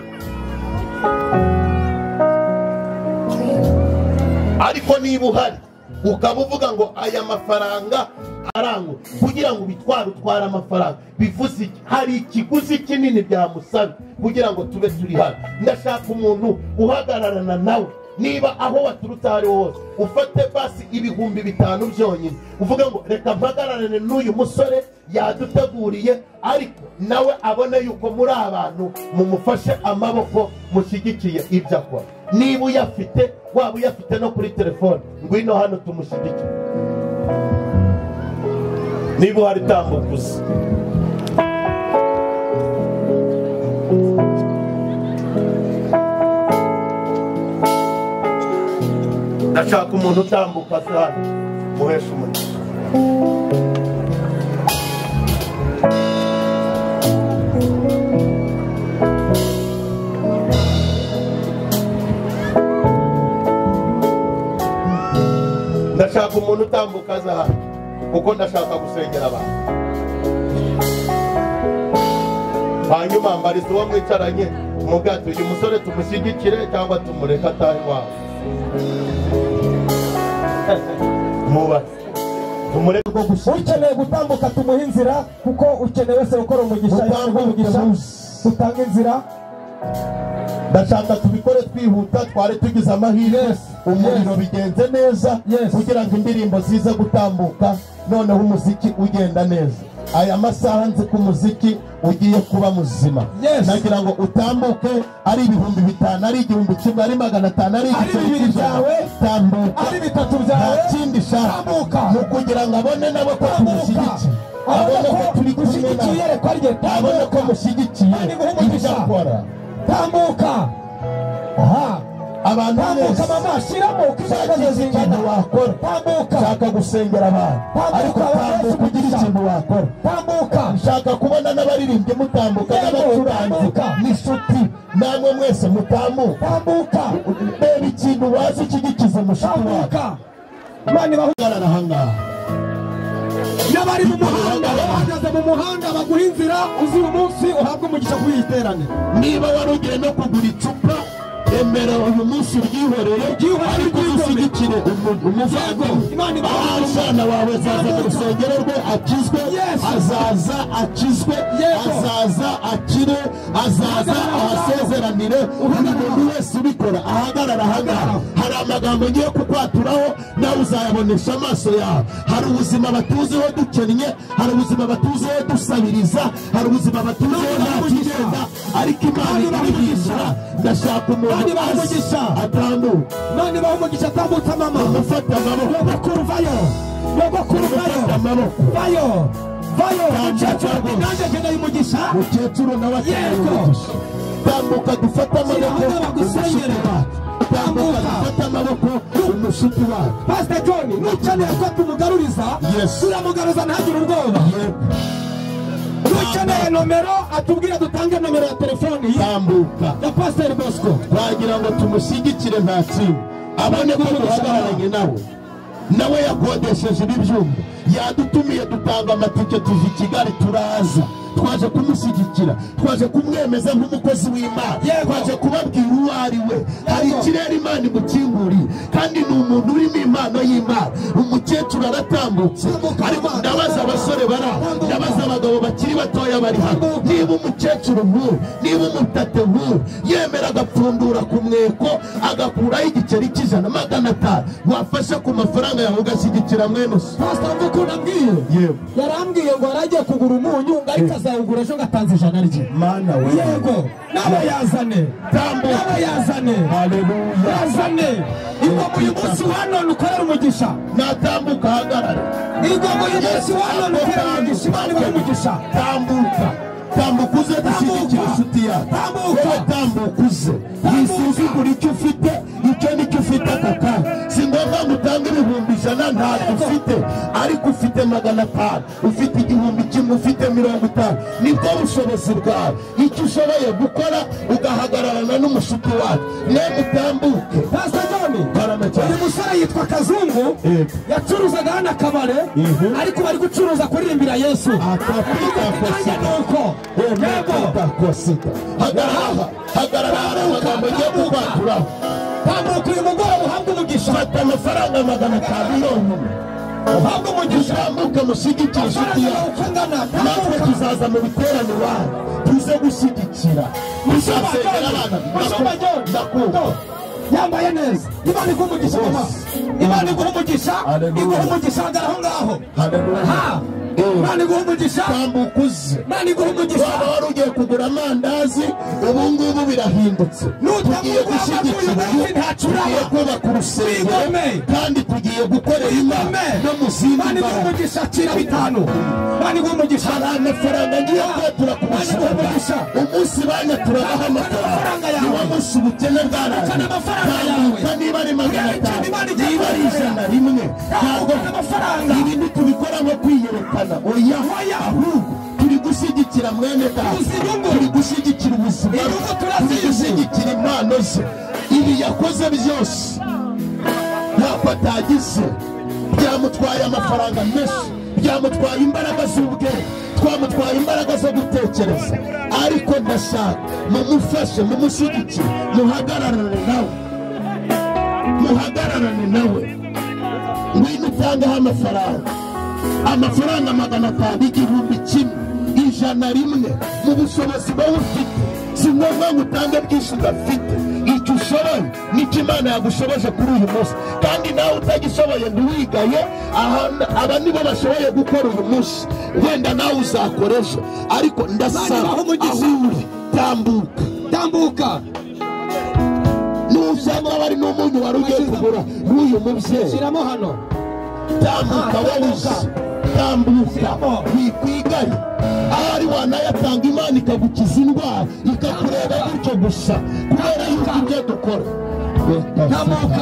Ariko niba uhari ukaba uvuga ngo aya mafaranga arangwa kugira ngo bitware utwara amafaranga, bivuze iki? Hari ikiguzi kinini byamusaba kugira ngo tube turi hano. Ndashaka umuntu uhagararana nawe, niba aho waturutse ari hose ufate basi ibihumbi bitanu byonyine, uvuga ngo reka mpagararane n'uyu musore yaduteguriye, ariko nawe abone yuko muri abantu mumufashe amaboko, mushyigikiye ibyo akora. Niba uyafite, waba uyafite no kuri telefone, ngwino hano tumushyigikire. Niba uhari tambuka uzi. Ndashaka umuntu utambuka hano muhesha umugisha. Ndashaka umuntu utambuka hano kuko ndashaka gusengera abantu. Hanyuma mbariza uwo mwicaranye mubwate uyu musore tumushyigikire cyangwa tumureke atahe iwawe. Muba umurego go gushika ukeneye gutambuka tumuha inzira, kuko ukeneye wese gukora umugisha umugisha utanga inzira. Ndashaka tubikore twihuta, tware tugize amahirwe umuriro bigenze neza kugira ngo indirimbo zize gutambuka, noneho umuziki ugenda neza. Aya masaha nzi ko umuziki ugiye kuba muzima. Nagira ngo utambuke ari ibihumbi bitanu, ari igihumbi kimwe, ari magana atanu, ari igiceri cyawe, tambuka ari bitatu byawe, kindi shaka mu kugira ngo abone nabo ko tumushyigikiye, abone ko turi gushyigikiye, abone ko mushyigikiye ibyo akora. Tambuka. Aha abantu bose mama shiramo kizagaze zingana wakora. Tambuka shaka gusengera abantu, ariko tambuka kugira ikintu wakora. Tambuka shaka kubona n'abaririmbye mutambuka, n'abacuranzi n'ishuti namwe mwese mutambuka. Tambuka bebe ikintu wazi kigikize mushaka. Imana bahugarara hangaha, n'abari mu muhanda bahagaze mu muhanda baguha inzira, uzi uyu munsi uhabwa umugisha kuyiterane. Niba warugiye no kugura icupa, emera uyu munsi uryihoreye, ariko ushyigikire umuvandimwe. Umwana wawe azaza mu rusengero rwe akizwe, azaza akizwe, azaza akire, azaza ahasezeranire. Buri muntu wese ubikora ahagarara ahangaha. Hari amagambo ngiye kukwaturaho, nawe uzayabonesha amaso yawe. Hari ubuzima batuzeho dukennye, hari ubuzima batuzeho dusabiriza, hari ubuzima batuzeho nta kigenda, ariko Imana irabihindura. Ndashaka umuntu umugisha atambuka. None baho umugisha atambutsa mama, mufata amaboko, yogokuru vayo, yogokuru vayo, vayo vayo, mukecuru nanjye nkeneye umugisha, mukecuru nawe akeneye umugisha. Tambuka dufata amaboko bagusengere, tambuka dufata amaboko umushuti wawe. Pastor John nukeneye ko tumugaruriza, turamugaruza ntagire ubwoba. Nukeneye nomero atubwira dutange nomero ya telefoni tambuka ya Pastor Bosco, twagira ngo tumushyigikire nta kintu, abone ko duhagararanye nawe. Nawe yakodesheje ibyumba, yadutumiye dutanga amatike tuva i Kigali turaza, twaje kumushyigikira, twaje kumwemeza nk'umukozi w'Imana, twaje kubabwira uwo ari we. Hari ikirere Imana imukinguriye, kandi ni umuntu urimo impano y'Imana. Umukecuru aratambutse, ariko ndabaza abasore bara, ndabaza abagabo bakiri batoya bari hano, niba umukecuru nk'uyu, niba umutate nk'uyu yemera agapfundura ku mweko agakuraho igiceri cy'ijana magana atanu, wafashe ku mafaranga yawe ugashyigikira mwene se. Pastor mvuko nabwiye, yarambwiye ngo aragiye kugura umunyu, ariko nkazawugura ejo ngatanze ijana rye mana we yego nawe yazane nawe yazane haleluya yazane ingoma uyu munsi wa none ukorera umugisha natambuka hagarara ingoma uyu munsi wa none ukorera umugisha imana ibahe umugisha tambuka tambuka uze dushyigikira inshuti yawe wowe tambuka uze yisuzugura icyo ufite icyo nicyo ufite aka kanya si ngombwa ngo utange ibihumbi ijana ntabwo ufite ariko ufite magana atanu ufite igihumbi kimwe ufite mirongo itanu nibwo bushobozi bwawe icyo ushoboye gukora ugahagararana n'umushuti wawe mwemwe utambuke Pastor John uyu musore yitwa Kazungu yacuruzaga hano akabare ariko bari gucuruza kuririmbira Yesu akapita nuko hagarara hagarara amagambo agiye kukwaturaho tambuka uyu mugoroba uhabwe umugisha fata amafaranga magana atanu yonyine uhabwe umugisha utambuke mushyigikire inshuti yawe natwe tuzaza mu biterane iwawe tuze gushyigikira tuzasengera abana ndakunda yambaye neza imana iguha umugisha mama imana iguha umugisha iguha umugisha hagara aho ngaho imana iguha umugisha tambuka uze imana iguha umugisha waba wari ugiye kugura amandazi ubu ngubu birahindutse tugiye gushyigikira tugiye kubaka urusengero kandi tugiye gukorera imana no mu zindi imana iguha umugisha kira bitanu imana iguha umugisha hari amafaranga ngiye kubatura ku mushinga umunsi banya turabaha amafaranga niwo munsi ubukene bwaraje tambuka niba ari magana atanu niba ari ijana rimwe ntabwo amafaranga ibi ntitubikora nko kwiyerekana oya ahubwo turi gushyigikira mwene data turi gushyigikira ubuzima turi gushyigikira impano ze ibi yakoze byose ntabwo atagize byamutwaye amafaranga menshi byamutwaye imbaraga z'ubwenge twamutwaye imbaraga zo gutekereza ariko ndashaka mumufashe mumushyigikire muhagararane nawe muhagararane nawe ngwino utangeho amafaranga amafaranga magana atanu igihumbi kimwe ijana rimwe mu bushobozi wowe ufite si ngombwa ngo utange bwinshi udafite icyo ushoboye nicyo imana yagushoboje kuri uyu munsi kandi nawe utagishoboye ntiwigaye aba nibo bashoboye gukora uyu munsi wenda nawe uzakoresha ariko ndasaba aho uri tambuka tambuka nusanga bari n'umuntu wari ugiye kugura n'uyu mubyeyi shyiramo hano tambuka wowe tambuka wikwigaye ahari wanayatanga imana ikagukiza indwara ikakureba gutyo gusa kubera yuko ibyo dukora tambuka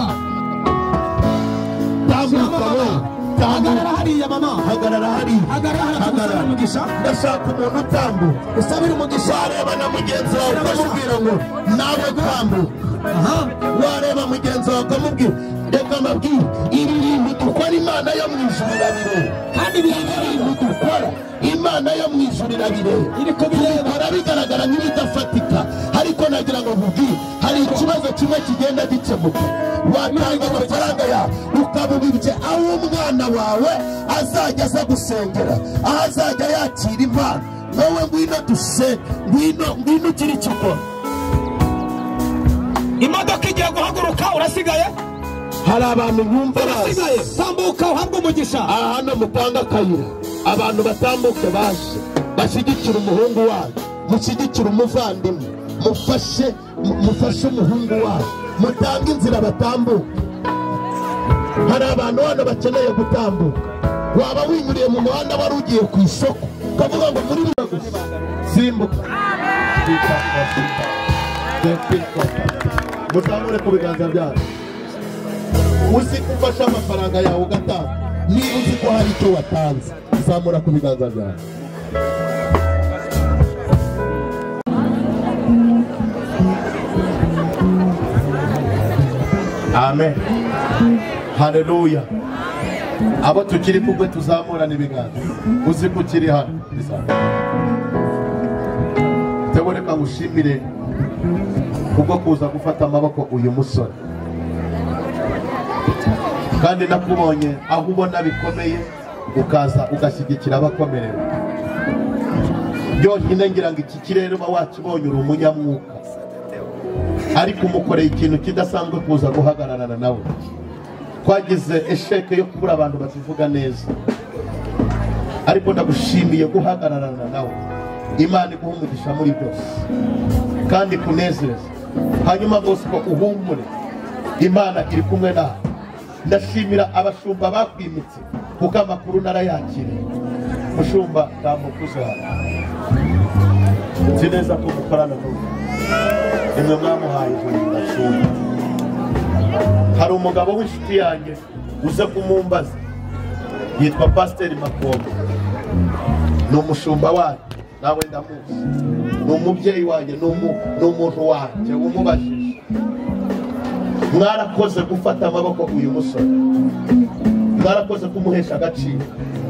tambuka wowe hagarara hariya mama hagarara hariya hagarara umugisha ndashaka umuntu utambuka usabira umugisha wareba na mugenzi wawe ukamubwira ngo nawe tambuka wareba mugenzi wawe ukamubwira reka mabwire ibi bintu dukora imana yo mu ijuru irabireba kandi ibintu dukora imana yo mu ijuru irabireba tubikora bigaragara nk'ibidafatika ariko nagira ngo nkubwire hari ikibazo kimwe kigenda gikemuka watanga amafaranga yawe ukabubibye aho umwana wawe azajya aza gusengera aho azajya yakira impano wowe ngwino dusenge ngwino ngwino ugira icyo ukora imodoka igiye guhaguruka urasigaye hari abantu nyumva bazi tambuka uhabwe umugisha aha hano mutanga akayira abantu batambuke baje bashyigikira umuhungu wawe mushyigikira umuvandimwe mufashe mufashe umuhungu wawe mutange inzira batambuka hari abantu hano bakeneye gutambuka waba winyuriye mu muhanda wari ugiye ku isoko ukavuga ngo muri gusa simbuka muzamure ku biganza byawe uzi ko ufashe amafaranga yawe ugatanga niba uzi ko hari icyo watanze zamura ku biganza byawe amen haleluya abo tukiri kumwe tuzamurana ibiganza uzi ko ukiri hano teboreka ngushimire kubwo kuza gufata amaboko uyu musore kandi nakubonye aho ubona bikomeye ukaza ugashyigikira abakomerewe byonyine ngira ngo iki kirere uba wakibonye uri umunyamwuka ariko umukoreye ikintu kidasanzwe kuza guhagararana nawe twagize esheke yo kubura abantu bazivuga neza ariko ndagushimiye guhagararana nawe Imana iguha umugisha muri byose kandi kunezeza. Hanyuma Bosco uhumure, Imana iri kumwe nawe. Ndashimira abashumba bakwimitse kuko amakuru narayakiriye. Mushumba tamukuze hano, nzi neza ko mukorana n'ubu nimwe mwamuhaye ijuru ndashumba. Hari umugabo w'inshuti yanjye uze kumumbaza yitwa Pasiteri Makombe, ni umushumba wanjye nawe ndamuzi, ni umubyeyi wanjye, ni umuntu wanjye umubajije. Mwarakoze gufata amaboko uyu musore, mwarakoze kumuhesha agaciro.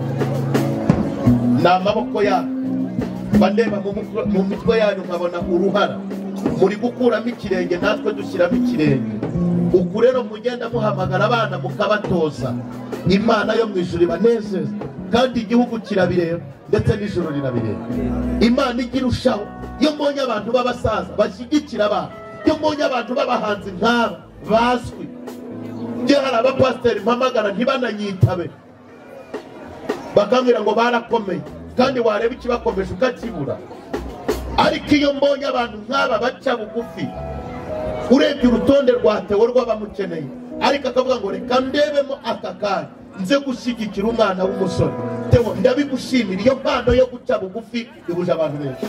Ni amaboko yanyu bandeba mu mitwe yanyu nkabona uruhara, muri gukuramo ikirenge natwe dushyiramo ikirenge. Uku rero mugenda muhamagara abana mukabatoza. Imana yo mu ijuru ibanezeza kandi igihugu kirabireba ndetse n'ijuru rirabireba. Imana igirushaho iyo mbonye abantu b'abasaza bashyigikira abana, iyo mbonye abantu b'abahanzi nk'aba bazwi. Njye hari abapasiteri mpamagara ntibananyitabe, bakambwira ngo barakomeye kandi wareba ikibakomeje ukakibura. Ariko iyo mbonye abantu nk'aba baca bugufi, urebye urutonde rwatewe rw'abamukeneye, ariko akavuga ngo reka ndebemo aka kanya nze gushyigikira umwana w'umusore. Tewo ndabigushimira, iyo mpano yo guca bugufi ibuje abantu benshi.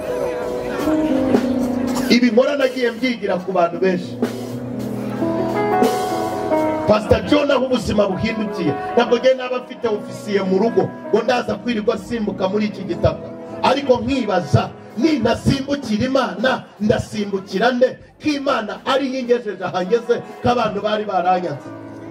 Ibi nkora nagiye mbyigira ku bantu benshi. Pastor John aho ubuzima buhindukiye, ntabwo ngiye naba mfite ofisiye mu rugo ngo ndaza kwirirwa simbuka muri iki gitaka. Ariko nkibaza, ninasimbukira Imana ndasimbukira nde? Ko Imana ari yingejeje ahangeze k'abantu bari baranyanze.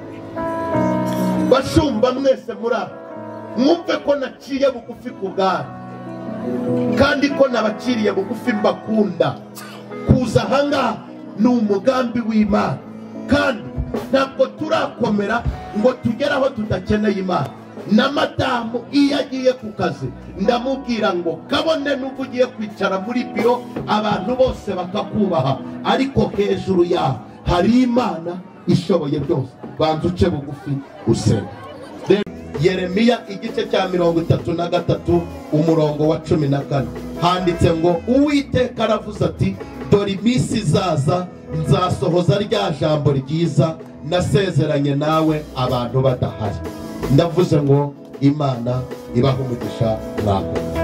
Bashumba mwese muri aba, mwumve ko naciye bugufi ku bwabo kandi ko nabaciriye bugufi mbakunda. Kuza ahangaha ni umugambi w'Imana kandi ntabwo turakomera ngo tugere aho tudakeneye Imana. Na madamu iyo agiye ku kazi ndamubwira ngo kabone n'ubwo ugiye kwicara muri biro abantu bose bakakubaha, ariko hejuru yawe hari Imana ishoboye byose. Banza uce bugufi usenge. Yeremiya igice cya mirongo itatu na gatatu umurongo wa cumi na kane handitse ngo Uwiteka aravuze ati, dore iminsi izaza nzasohoza rya jambo ryiza nasezeranye nawe abantu badahari. Ndavuze ngo Imana ibahe umugisha mwako.